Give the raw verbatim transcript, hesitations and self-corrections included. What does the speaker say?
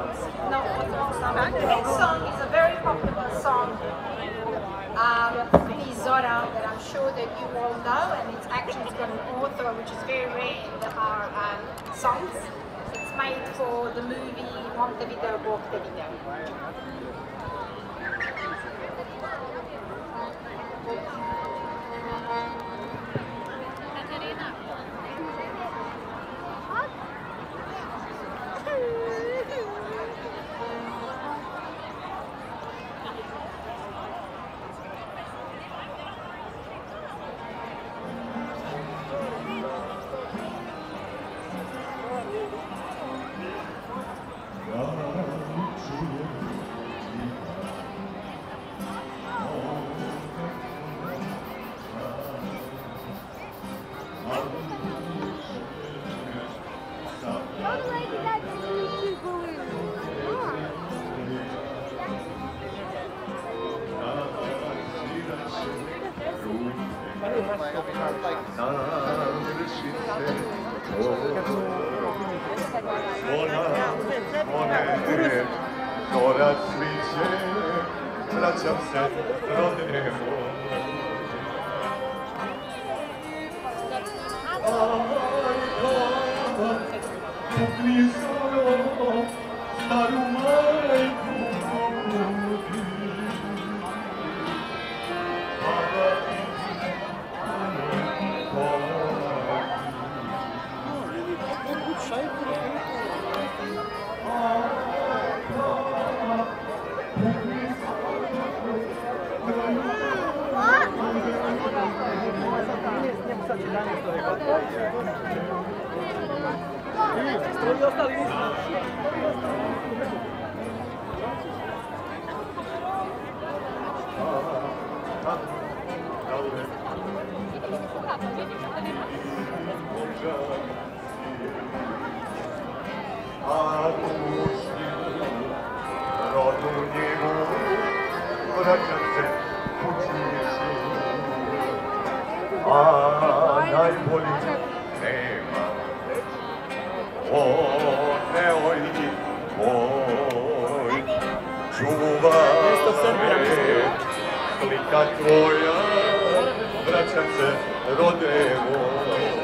songs, no Orthodox samba. The next song is a very popular song, um, the Zora, that I'm sure that you all know, and it's actually it's got an author which is very rare in the, our um, songs. It's made for the movie Montevideo, Montevideo. Tvoja, vraćam se, rodevo.